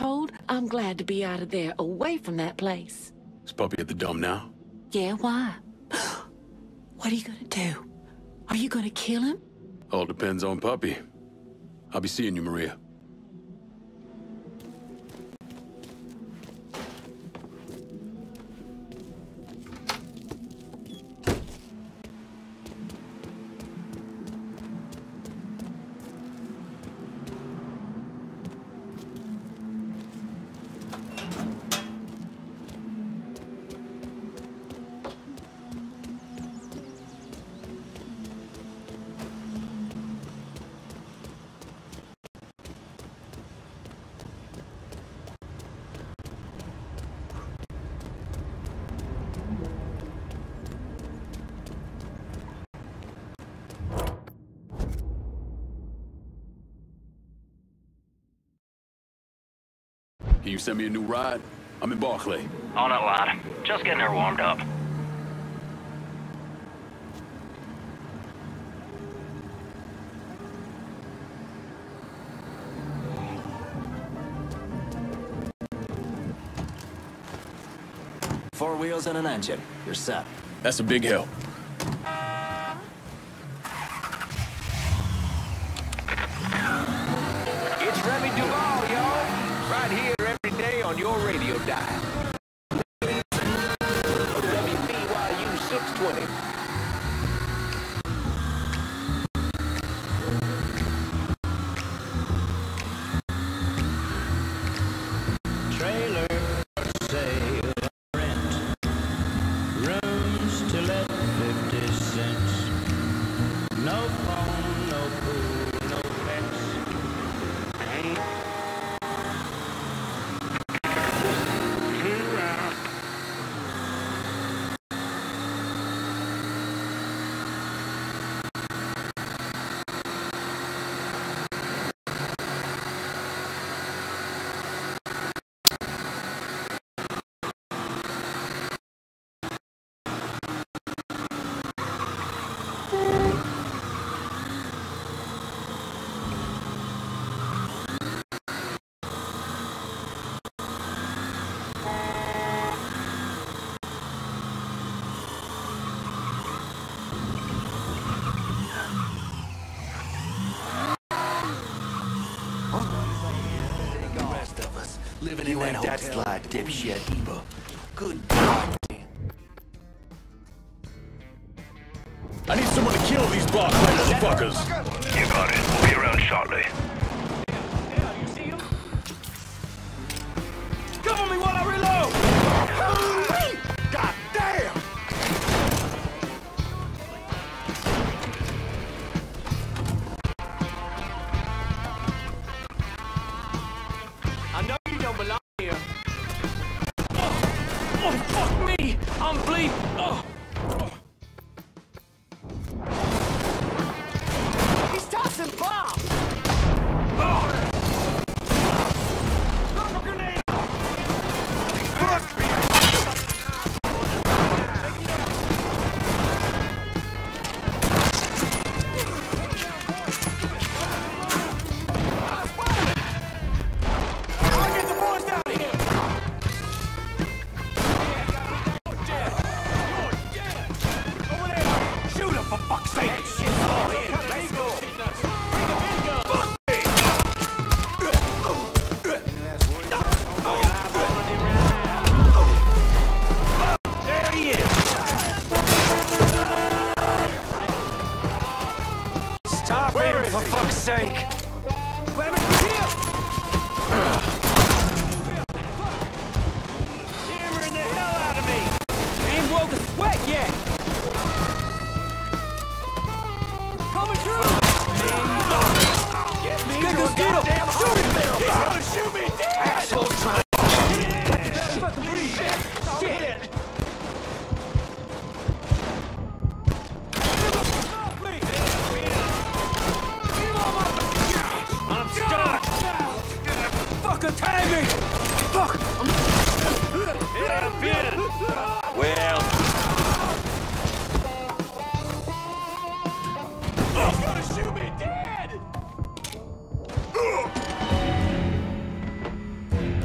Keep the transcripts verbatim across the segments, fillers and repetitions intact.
told, I'm glad to be out of there, away from that place. Is Puppy at the dome now? Yeah, why? What are you gonna do? Are you gonna kill him? All depends on Puppy. I'll be seeing you, Maria. Can you send me a new ride? I'm in Barclay. On it, lad. Just getting her warmed up. Four wheels and an engine. You're set. That's a big help. It's Remy Duvall, y'all. Right here every day on your radio dial. W B Y U six twenty. Trailer for sale, rent. Rooms to let, fifty cents. No phone, no pool, no pets. Ain't living in that hotel. Slide, dipshit, Eva. Good God. I need someone to kill these Barclay fuckers. You got it. We'll be around shortly. Cover me while I reload! God damn! I know you don't belong here. Oh, oh fuck me! I'm bleeding! Oh. He's tossing bombs! Oh. Drop a grenade! Fuck me! I'll get the boys down here! Over there! Shoot him, for fuck's sake! Let's go! Fuck me! There he is! Stop him, for fuck's sake! Clement, here! Hammering the hell out of me! Ain't broke a sweat yet! Coming through! Get me Get to a this dude up. goddamn shoot him there! He's gonna shoot me dead! Asshole trying to breathe! Shit! I'm stuck! Fucking tag me! Fuck! Yeah, I'm being. Well. He's gonna shoot me dead!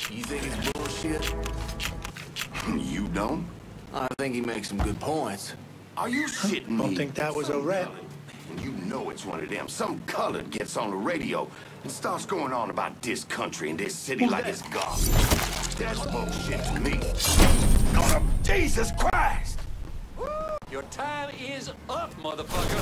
You think it's bullshit? You don't? I think he makes some good points. Are you shitting me? Don't think that was a rat. And you know it's one of them. Some colored gets on the radio and starts going on about this country and this city Who's like that? it's garbage. That's bullshit to me. Oh, Jesus Christ! Your time is up, motherfucker.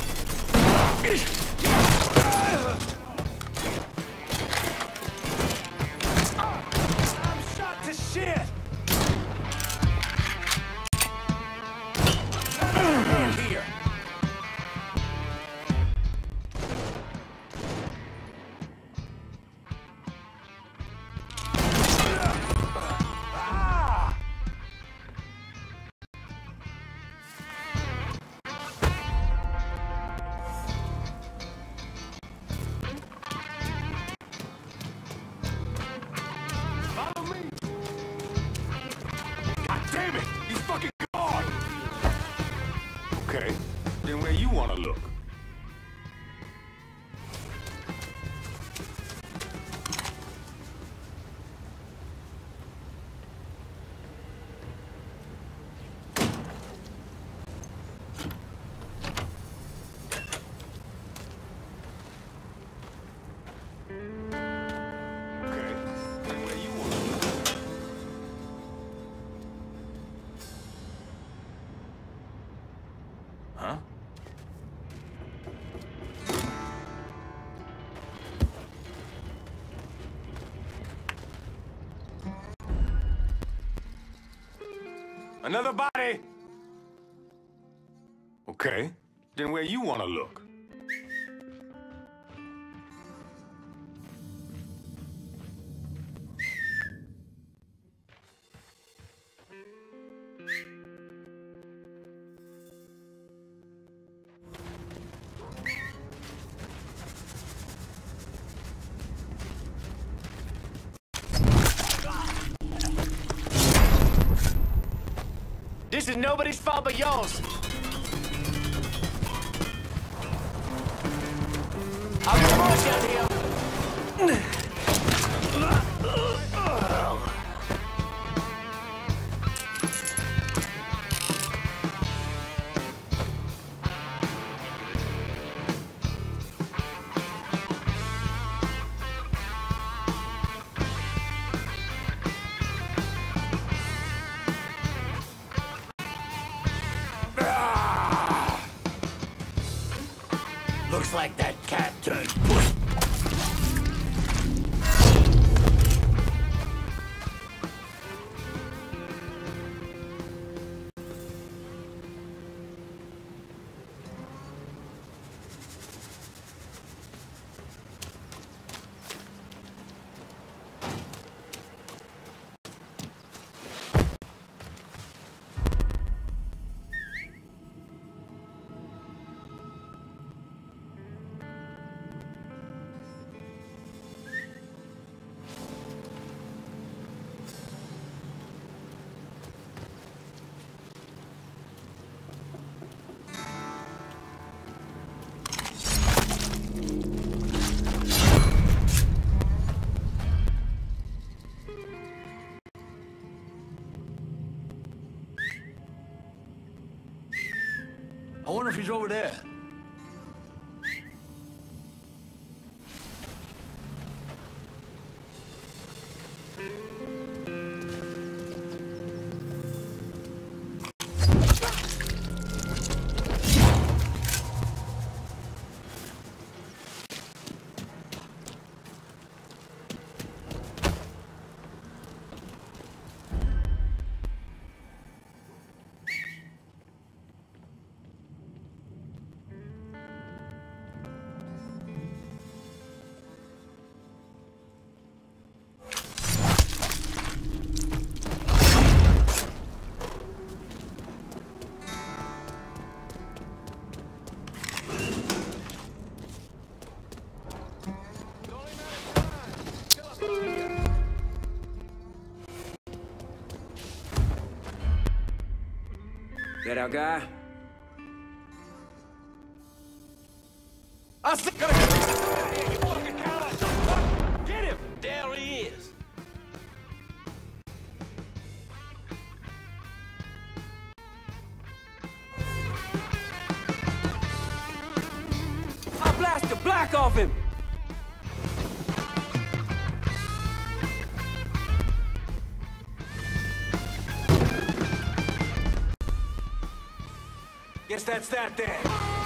I'm shot to shit! Here. Follow me! God damn it! He's fucking gone! Okay, then where you wanna look? Okay, then where you wanna look? Huh? Another body! Okay, then where you wanna look? This is nobody's fault but yours. I'll get the boys down here. Looks like that cat turned puss. I wonder if he's over there. That our guy? I see. Gotta get him! You fucking coward! Get him! There he is! Knock the black off him! Guess that's that then.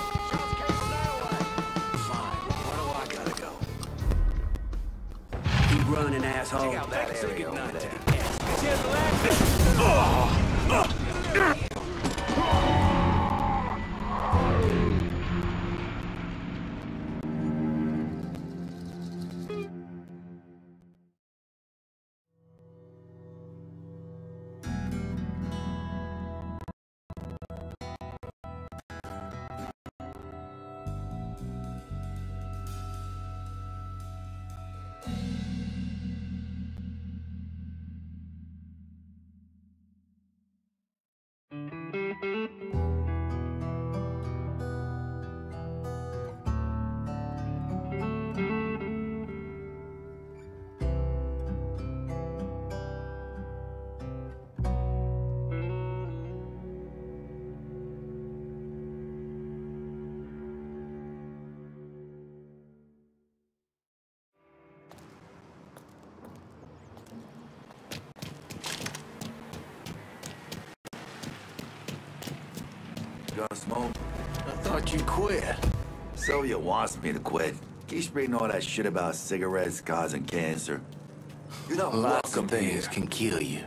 Fine, where do I gotta go? Keep running, asshole. Check out that area over there. Here's the last bit. Gonna smoke? I thought you quit. Sylvia wants me to quit. Keep spreading all that shit about cigarettes causing cancer. You know, lots of things can kill you.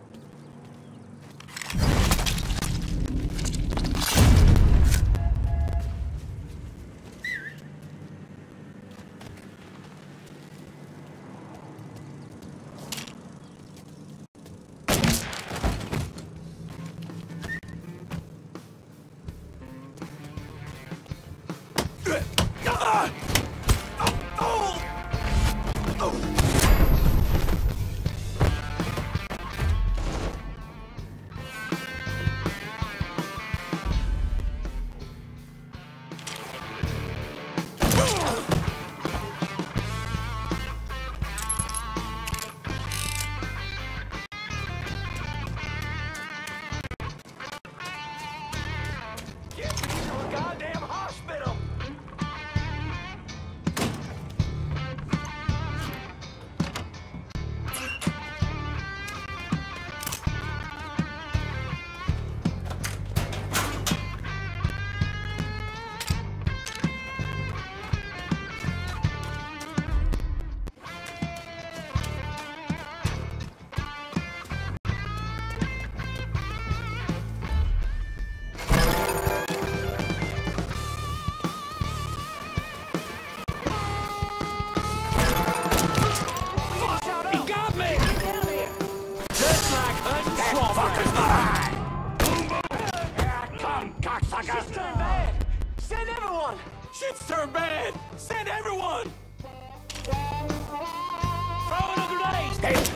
Shit's turned bad! Send everyone! Shit's turned bad! Send everyone! Throw in a grenade! Hey.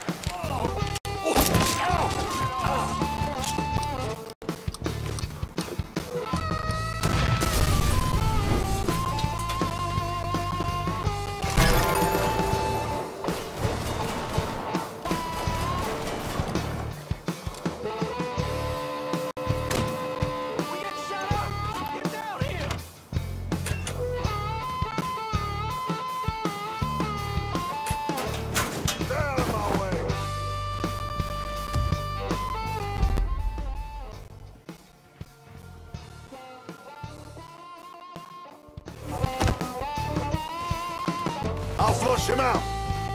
I'll flush him out.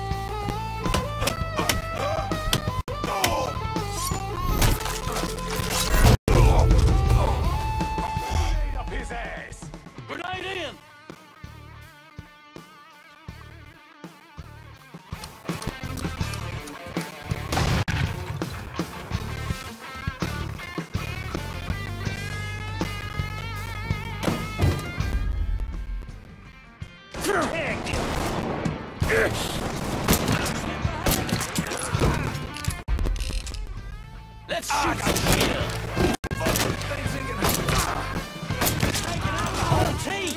Up his ass! Grenade in! Let's shoot some here. Taking out the whole team.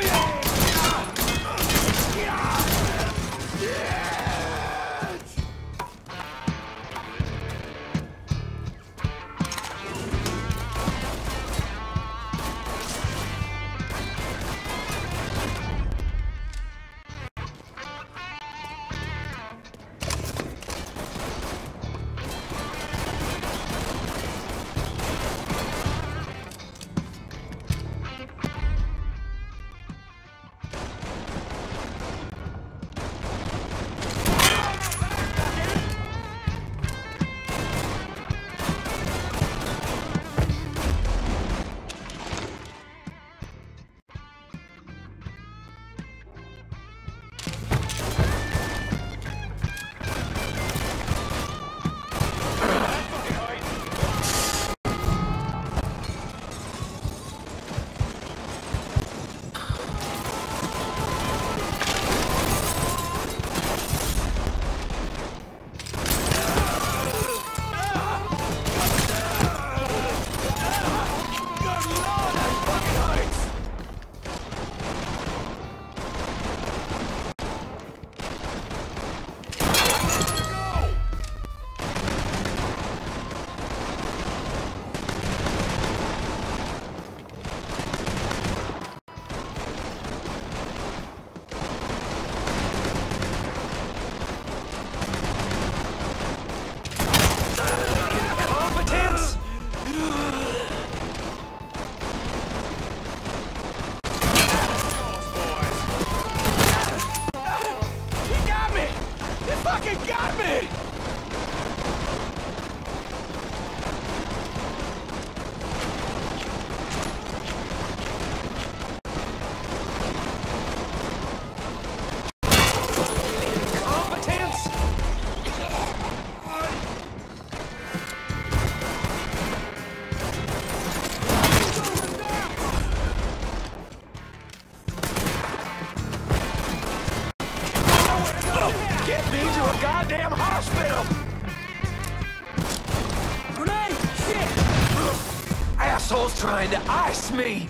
Asshole's trying to ice me!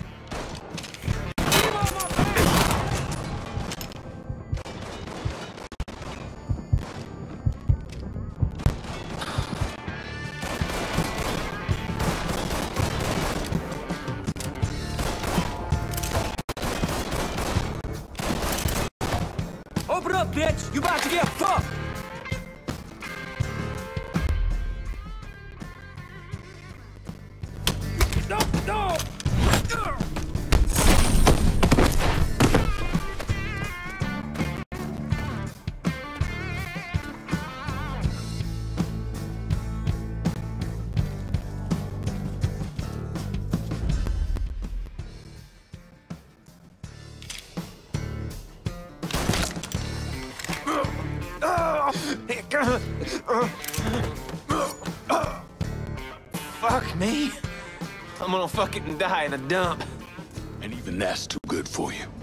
Open up, bitch! You about to get fucked! No, no! Fuck me. I'm gonna fucking die in a dump. And even that's too good for you.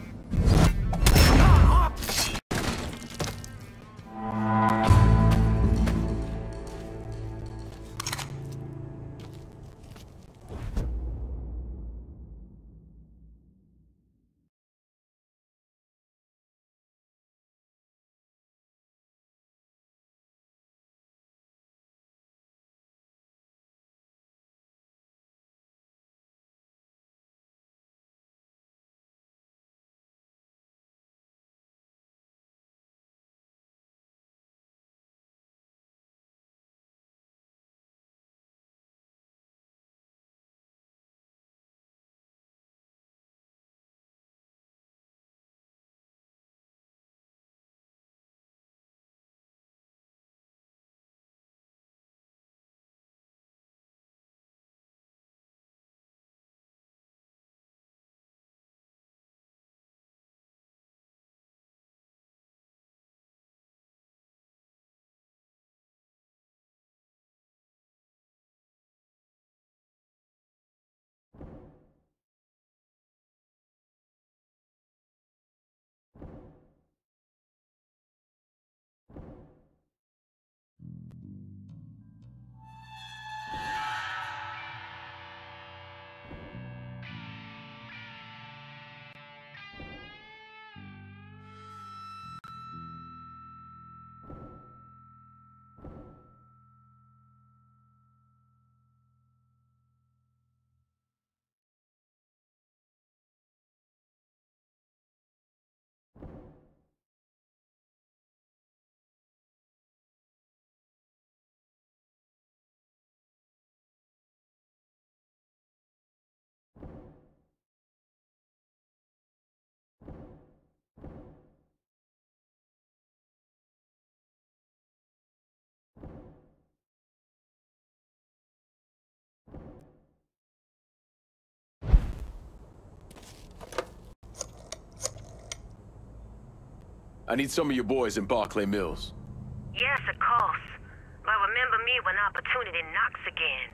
I need some of your boys in Barclay Mills. Yes, of course. But remember me when opportunity knocks again.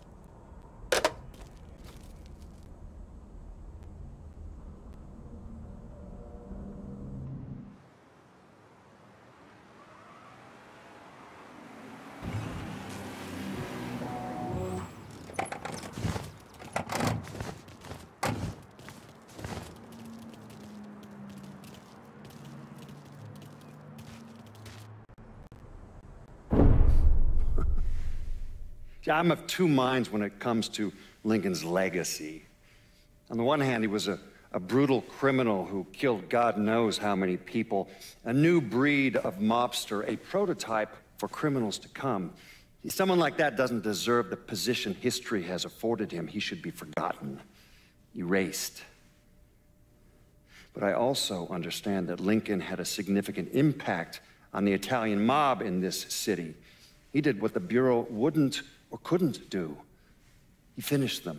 I'm of two minds when it comes to Lincoln's legacy. On the one hand, he was a, a brutal criminal who killed God knows how many people, a new breed of mobster, a prototype for criminals to come. Someone like that doesn't deserve the position history has afforded him. He should be forgotten, erased. But I also understand that Lincoln had a significant impact on the Italian mob in this city. He did what the Bureau wouldn't or couldn't do. He finished them.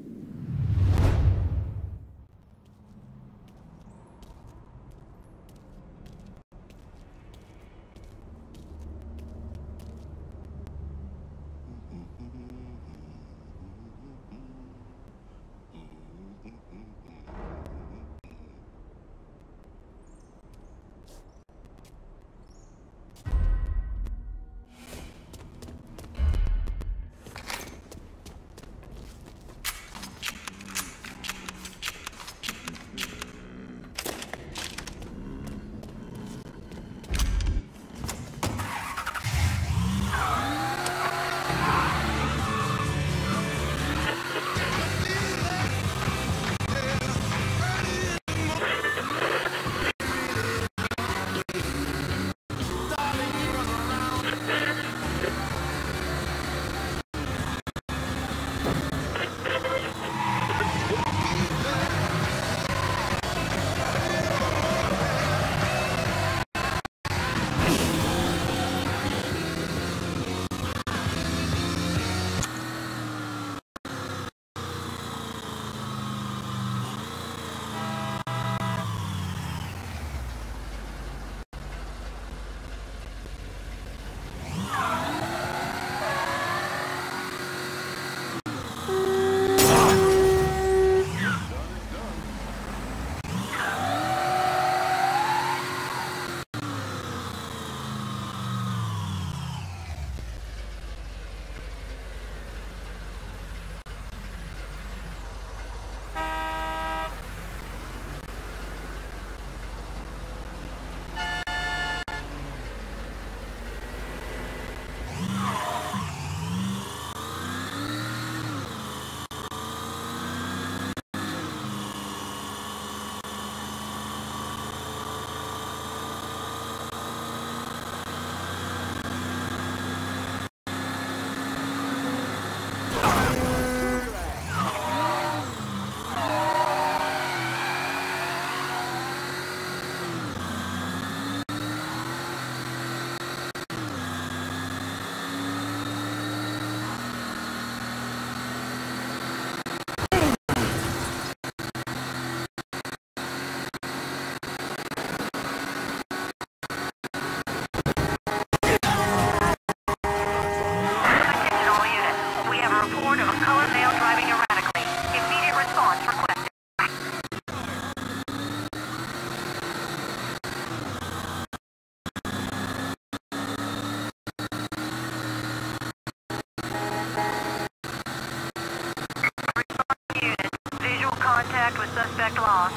Contact with suspect lost.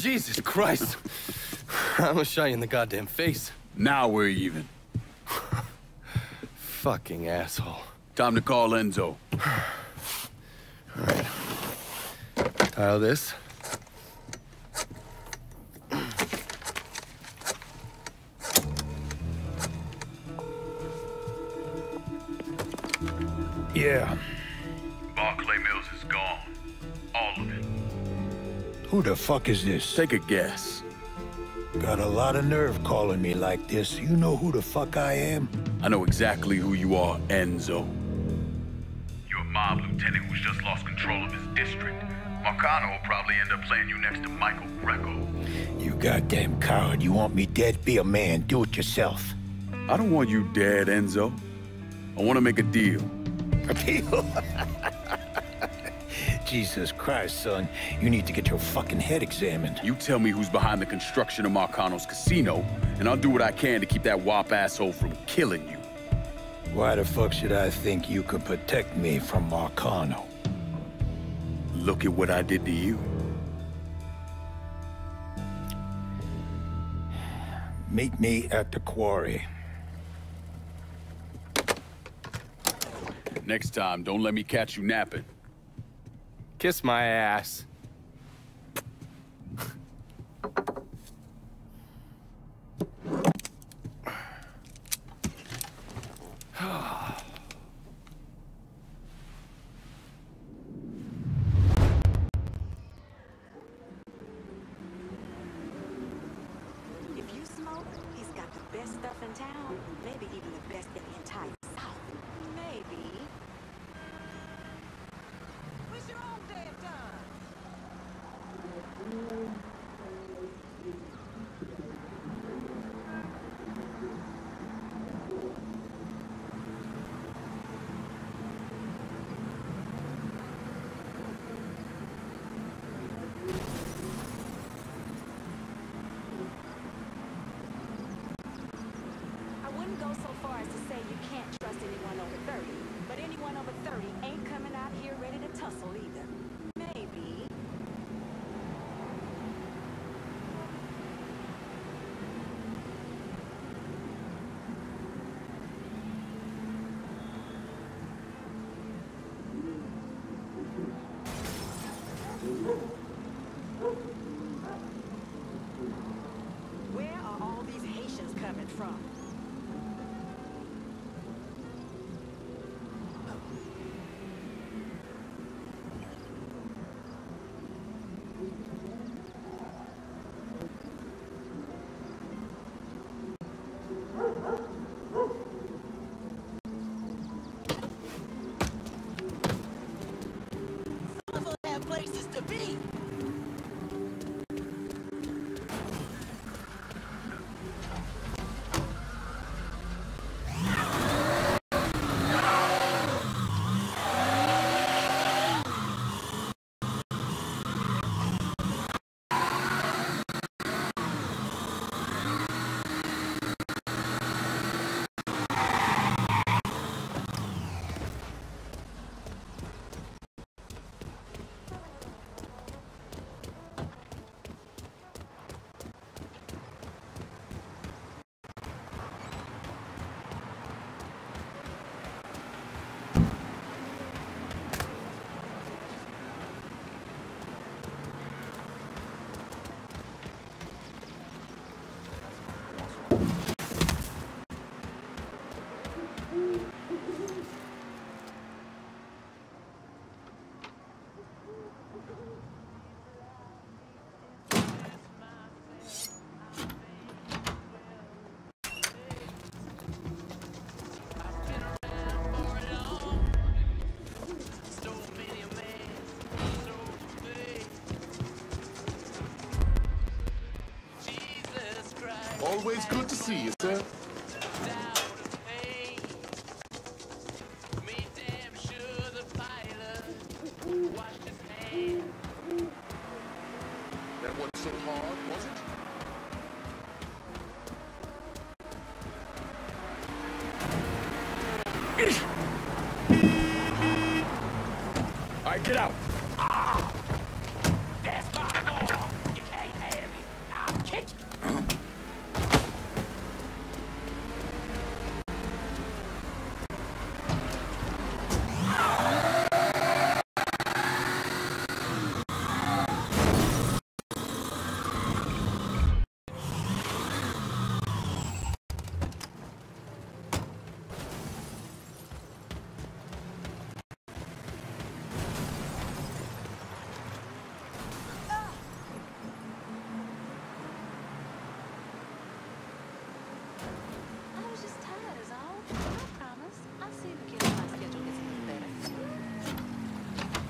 Jesus Christ. I almost shot you in the goddamn face. Now we're even. Fucking asshole. Time to call Enzo. All right. Tile this. Yeah. Barclay Mills is gone. All of it. Who the fuck is this? Take a guess. Got a lot of nerve calling me like this. You know who the fuck I am? I know exactly who you are, Enzo. You're a mob lieutenant who's just lost control of his district. Marcano will probably end up playing you next to Michael Greco. You goddamn coward. You want me dead? Be a man. Do it yourself. I don't want you dead, Enzo. I want to make a deal. A deal? Jesus Christ, son. You need to get your fucking head examined. You tell me who's behind the construction of Marcano's casino, and I'll do what I can to keep that wop asshole from killing you. Why the fuck should I think you could protect me from Marcano? Look at what I did to you. Meet me at the quarry. Next time, don't let me catch you napping. Kiss my ass. If you smoke, he's got the best stuff in town. Maybe even the best in the entire South. Maybe. What's your own damn time? I wouldn't go so far as to say you can't trust anyone over thirty, but anyone over thirty ain't coming out here ready to tussle either. Maybe. Where are all these Haitians coming from? Some of them have places to be. Always good to see you, sir. That wasn't so hard, was it? All right, get out. That's my fault. You can't have honest, I see the kid on my schedule gets a little better.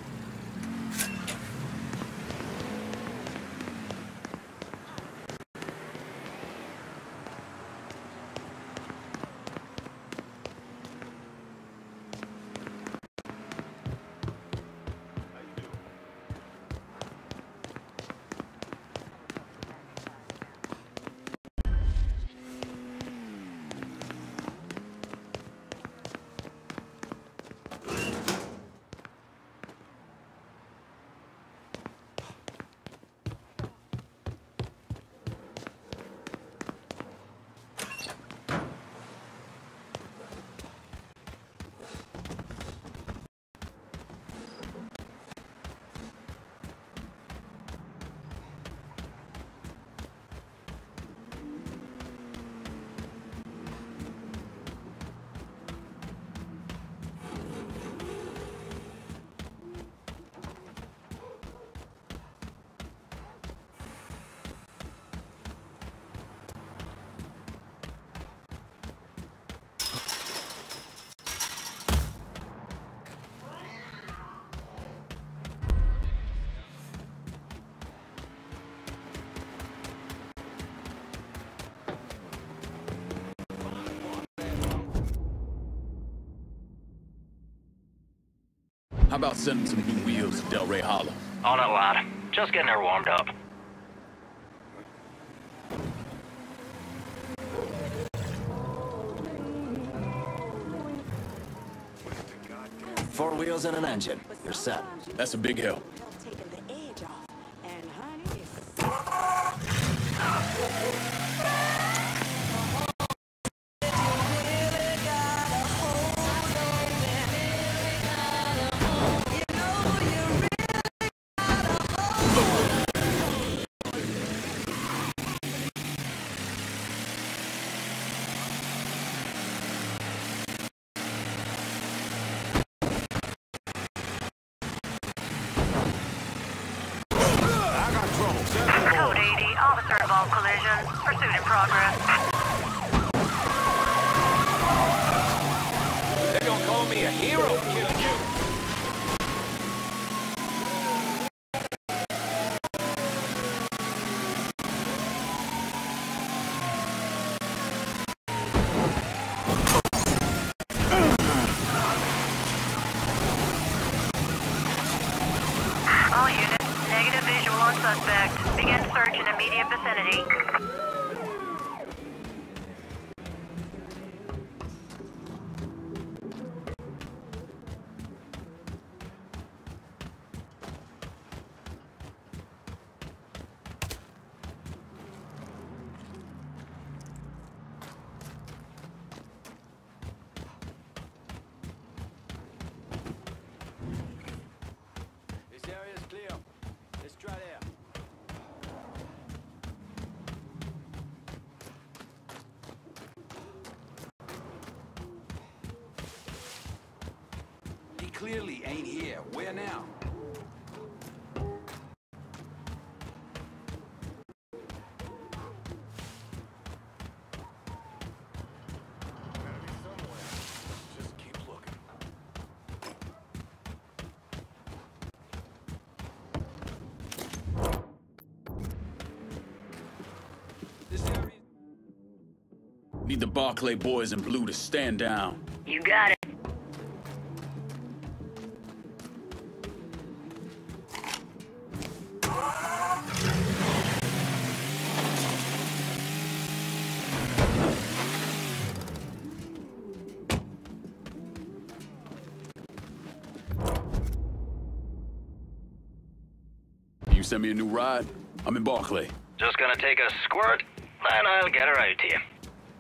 How about sending some new wheels to Delray Hollow? On it, lad. Just getting her warmed up. Four wheels and an engine. You're set. That's a big help. Taking the edge off. And honey, it's... Code eighty, officer involved collision. Pursuit in progress. They're gonna call me a hero killing you. All units, negative visual on suspect. Begin search in immediate vicinity. This area is clear. Let's try there. He clearly ain't here. Where now? Just keep looking. This area. Need the Barclay boys in blue to stand down. You got it. You send me a new ride? I'm in Barclay. Just gonna take a squirt, and I'll get her out to you.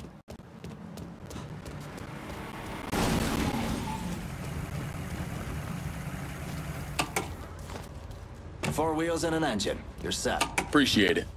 Four wheels and an engine. You're set. Appreciate it.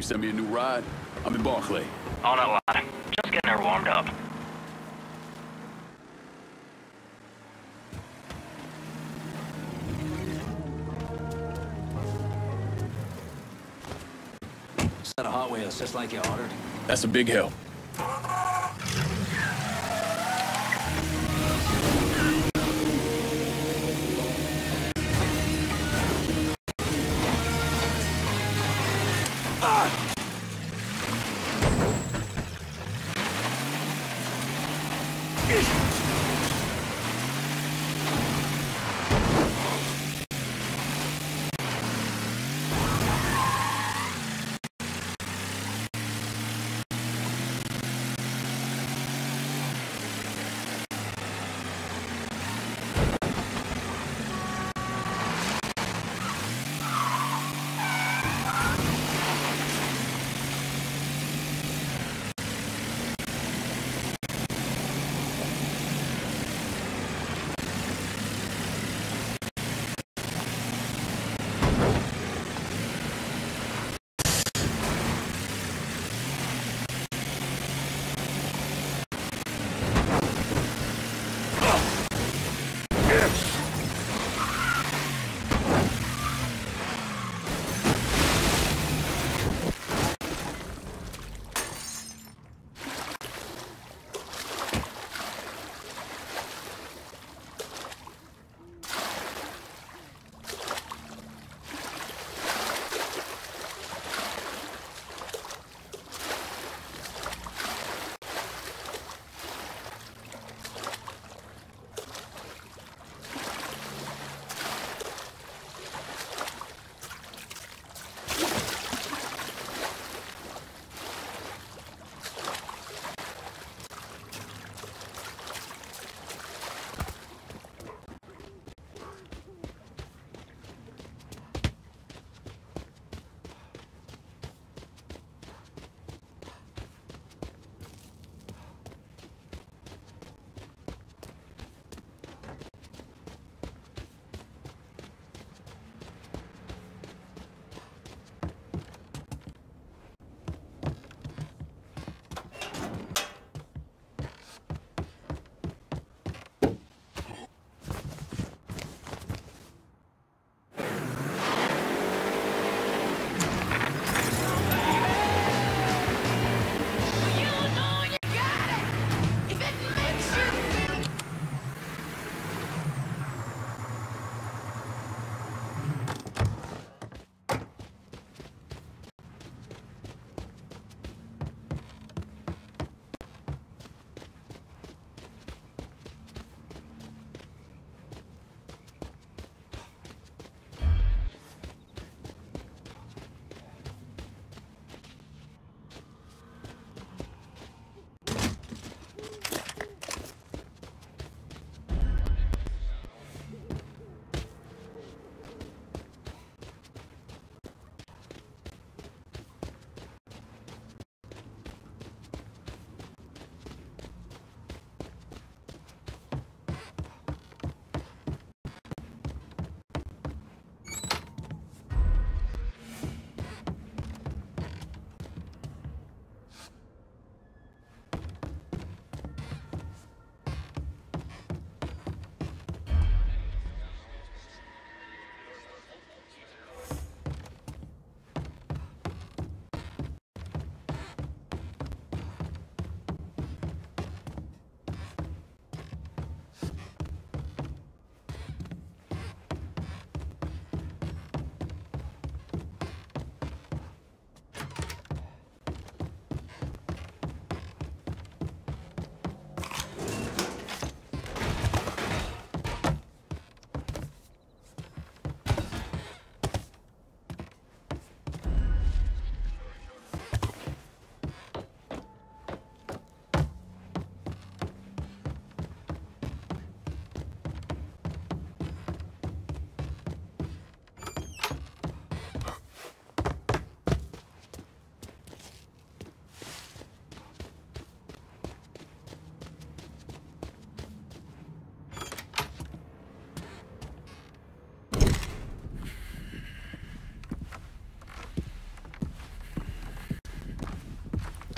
send me a new ride? I'm in Barclay. On it, lad. Just getting her warmed up. Set of Hot Wheels, just like you ordered. That's a big help.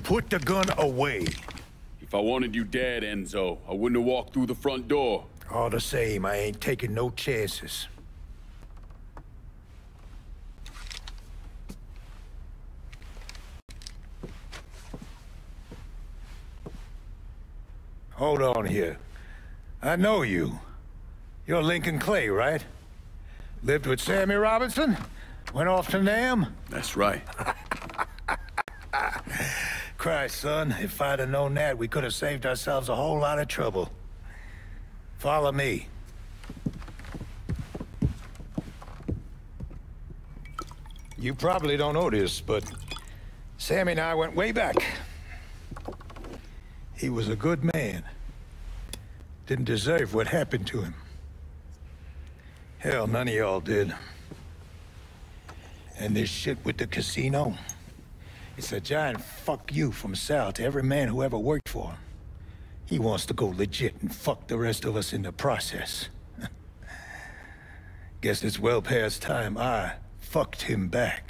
Put the gun away. If I wanted you dead, Enzo, I wouldn't have walked through the front door. All the same, I ain't taking no chances. Hold on here. I know you. You're Lincoln Clay, right? Lived with Sammy Robinson? Went off to Nam? That's right. Christ, son, if I'd have known that, we could have saved ourselves a whole lot of trouble. Follow me. You probably don't know this, but Sammy and I went way back. He was a good man. Didn't deserve what happened to him. Hell, none of y'all did. And this shit with the casino, it's a giant fuck you from Sal to every man who ever worked for him. He wants to go legit and fuck the rest of us in the process. Guess it's well past time I fucked him back.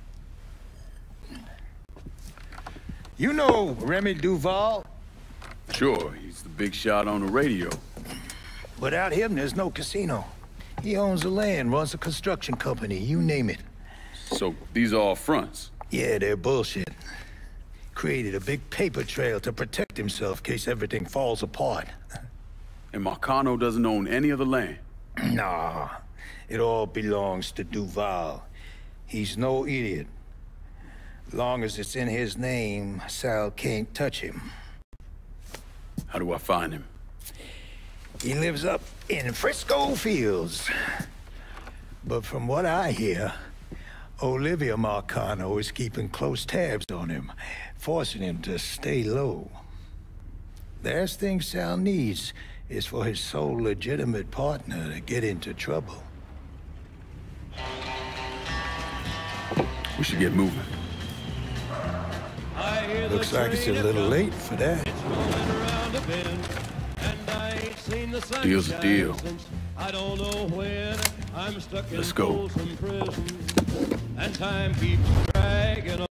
You know Remy Duval? Sure, he's the big shot on the radio. Without him, there's no casino. He owns the land, runs a construction company, you name it. So, these are all fronts? Yeah, they're bullshit. Created a big paper trail to protect himself in case everything falls apart. And Marcano doesn't own any of the land? Nah, it all belongs to Duval. He's no idiot. Long as it's in his name, Sal can't touch him. How do I find him? He lives up in Frisco Fields. But from what I hear, Olivia Marcano is keeping close tabs on him, forcing him to stay low. The last thing Sal needs is for his sole legitimate partner to get into trouble. We should get moving. Looks like it's a little late for that. Deal's a deal. I'm stuck Let's go. in prison, and time keeps dragging on.